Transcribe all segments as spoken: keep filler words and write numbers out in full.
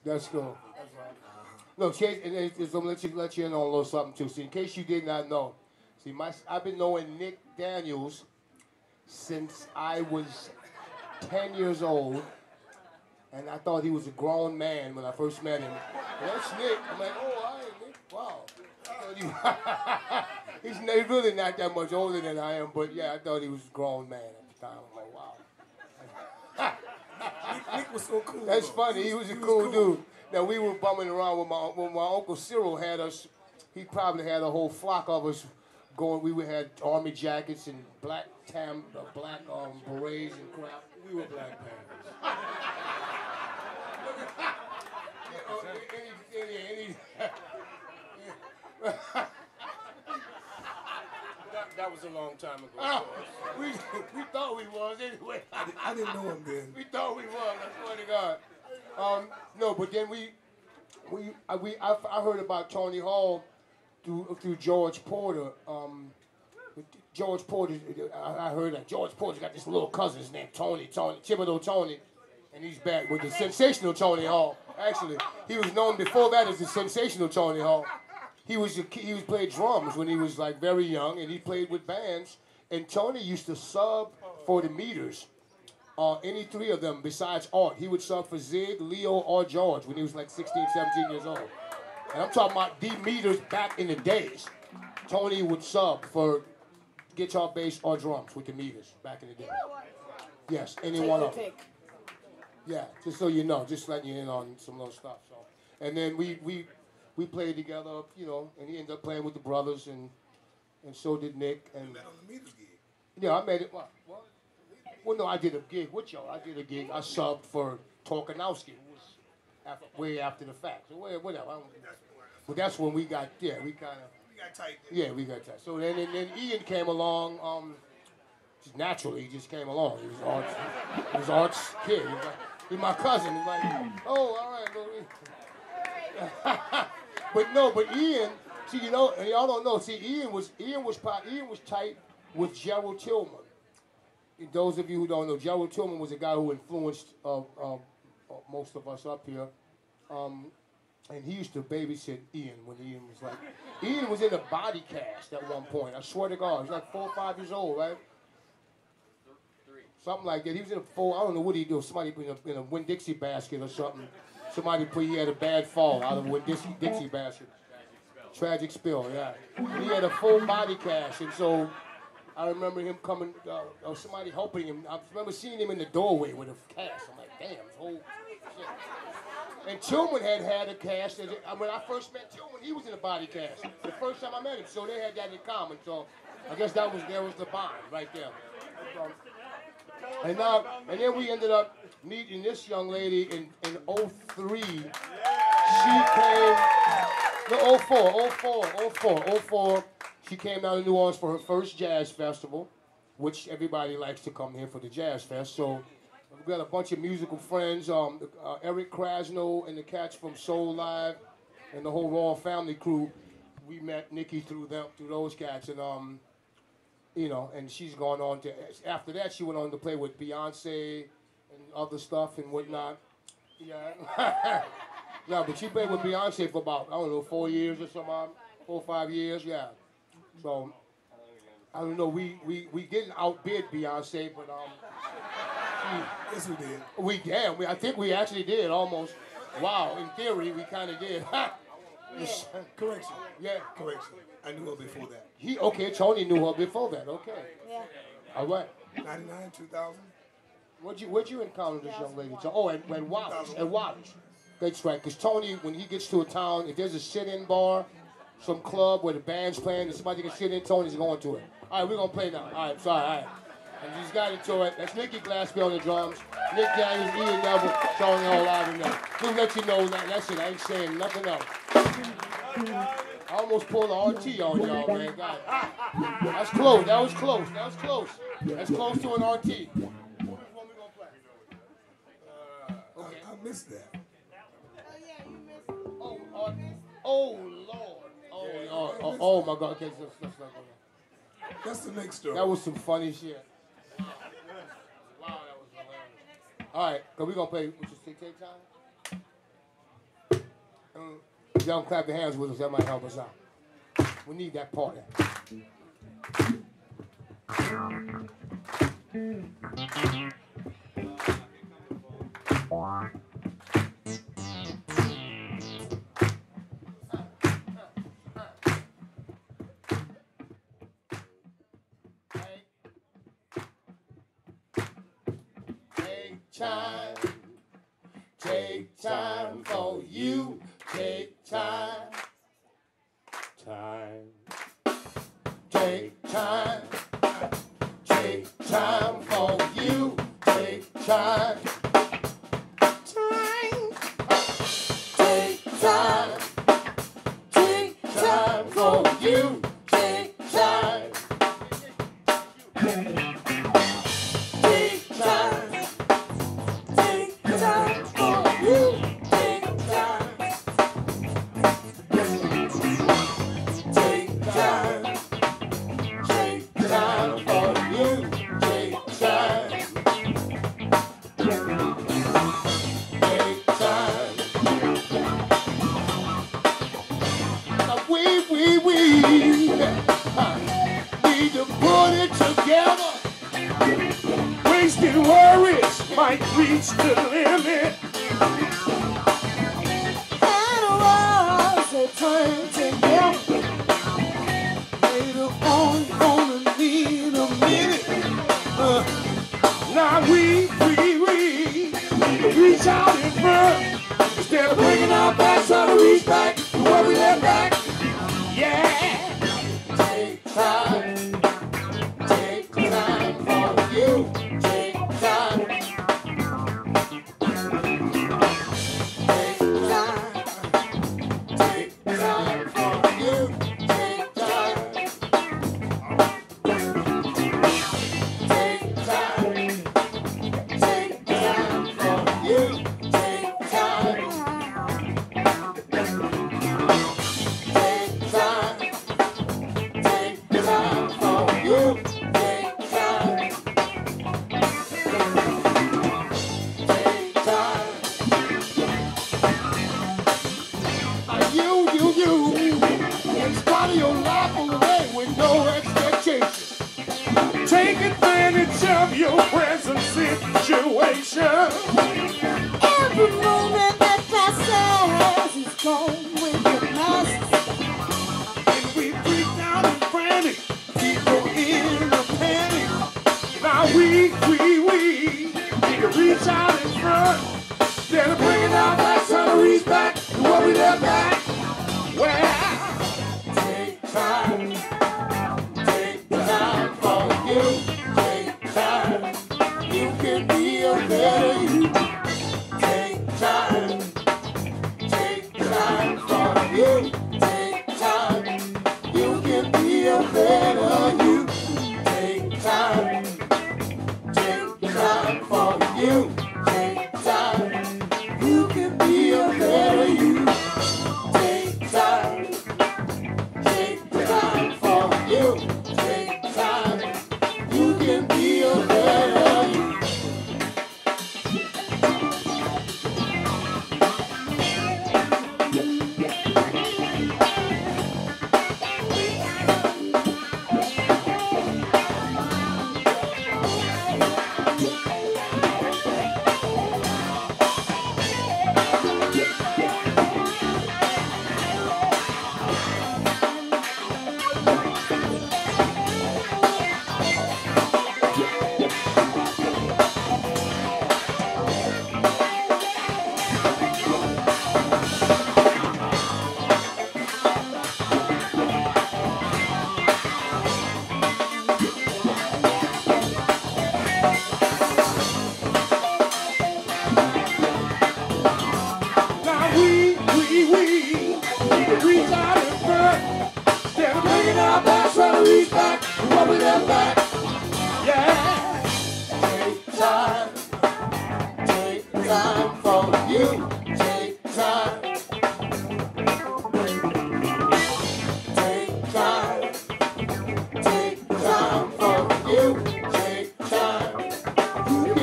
That's cool. That's right. No, Chase, and it's, it's, I'm gonna let you let you in on a little something too. See, in case you did not know, see, my I've been knowing Nick Daniels since I was ten years old, and I thought he was a grown man when I first met him. And that's Nick. I'm like, oh, all right, Nick. Wow. I thought he- he's, he's really not that much older than I am, but yeah, I thought he was a grown man at the time. I'm like, wow. Nick, Nick was so cool. That's though. funny. He was a cool, dude. Now we were bumming around with my when my uncle Cyril had us. He probably had a whole flock of us going. We would had army jackets and black tam, uh, black um, berets and crap. We were Black Panthers. any, any, any, that, that was a long time ago. Oh, we we thought we was anyway. I, I didn't know him then. We thought we was. I swear to God. Um, no, but then we, we, I, we, I, I heard about Tony Hall through through George Porter. Um, George Porter, I, I heard that George Porter's got this little cousin named Tony, Tony, Thibodeau Tony, and he's back with the sensational Tony Hall. Actually, he was known before that as the sensational Tony Hall. He was a, he was played drums when he was like very young, and he played with bands. And Tony used to sub for the Meters. Uh, any three of them besides Art. He would sub for Zig, Leo, or George when he was like sixteen, seventeen years old. And I'm talking about D Meters back in the days. Tony would sub for guitar, bass, or drums with the Meters back in the day. Yes, any one of them. Yeah, just so you know, just letting you in on some of those stuff. So, and then we we we played together, you know, and he ended up playing with the brothers, and and so did Nick. And You met on the Meters gig. yeah, I made it. What? What? Well, no, I did a gig with y'all. I did a gig. I subbed for Torkanowski, who was after, way after the fact. So whatever. I don't, but that's when we got, yeah, we kind of. We got tight. Then. Yeah, we got tight. So then, and then Ian came along. Um, just naturally, he just came along. He was Art's, he was Art's kid. He was like, he's my cousin. He's like, oh, all right, but no, but Ian. See, you know, and y'all don't know. See, Ian was Ian was Ian was tight with Gerald Tillman. Those of you who don't know, Gerald Tillman was a guy who influenced uh, uh, most of us up here. Um, and he used to babysit Ian when Ian was like... Ian was in a body cast at one point. I swear to God. He was like four or five years old, right? Three. Something like that. He was in a four... I don't know what he did. Somebody put in a, in a Winn-Dixie basket or something. Somebody put... He had a bad fall out of a Winn-Dixie Dixie basket. Tragic spill, yeah. He had a full body cast, and so... I remember him coming, uh, or somebody helping him. I remember seeing him in the doorway with a cast. I'm like, damn, this whole shit. And Tillman had had a cast. As a, when I first met Tillman, he was in a body cast. The first time I met him, so they had that in common. So I guess that was there was the bond right there. Um, and now, and then we ended up meeting this young lady in in oh three. She came, no, oh four, oh four, oh four, oh four. She came down to New Orleans for her first jazz festival, which everybody likes to come here for the jazz fest. So we've got a bunch of musical friends, um, uh, Eric Krasno and the cats from Soul Live, and the whole Royal Family crew. We met Nikki through them, through those cats, and um, you know, and she's gone on to. After that, she went on to play with Beyonce and other stuff and whatnot. Yeah, yeah, but she played with Beyonce for about I don't know four years or something, four or five years, yeah. So, I don't know, we, we, we didn't outbid Beyonce, but um, we, yes we did. We, yeah, we, I think we actually did almost. Wow, in theory, we kind of did. Yeah. Correction. Yeah. Correction. I knew her before that. He, okay, Tony knew her before that, okay. Yeah. All right. ninety-nine, two thousand. Where'd you, where'd you encounter this young lady? Oh, and, and Wallace, and Wallace. That's right, because Tony, when he gets to a town, if there's a sit-in bar, some club where the band's playing and somebody can sit in, Tony's going to it. All right, we're going to play now. All right, sorry, all right. And he's got into it. That's Nicky Glaspie on the drums. Nick Daniels, Ian Neville, Tony all out in there. Just let you know that. That's it. I ain't saying nothing else. I almost pulled the R T on y'all, man. God. That's close. That was close. That was close. That's close to an R T. Which one we going to play? Uh, okay. I, I missed that. Oh, yeah, you missed. Oh, uh, oh, Lord. Oh, oh, oh, oh my God. Okay, so, so, so, so. That's the next story. That was some funny shit. Wow, that was hilarious. All right, because we're going to play, which is take, take time? Y'all clap your hands with us. That might help us out. We need that party. Take time, take time for you, take time, time, take time, take time for you, take time, time, take time, take time for you, take time, take time. Wasted worries might reach the limit. And was a time together. Later on, gonna need a minute. Uh, now we, we, we reach out in front instead of bringing our backs, trying to reach back to what we left back. Yeah, take time. Take advantage of your present situation. Every moment that passes is gone with your past. And we freak out and frantic, people in a panic. Now we, we, we need to reach out in front. Instead of bringing our backs, trying to reach back to what we left back. Well, take time.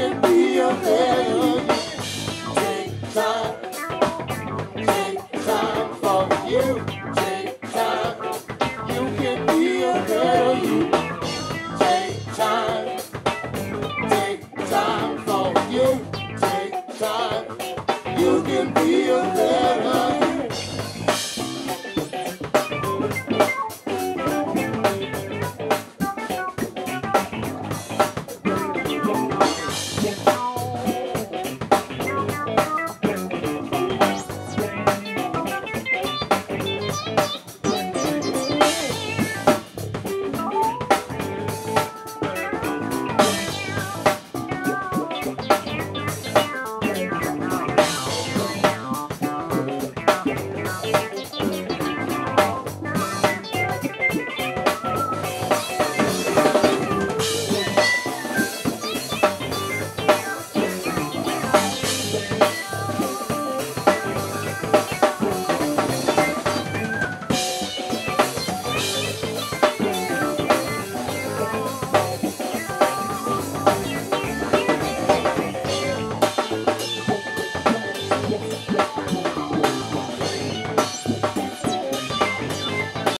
Take time, take time. can feel better.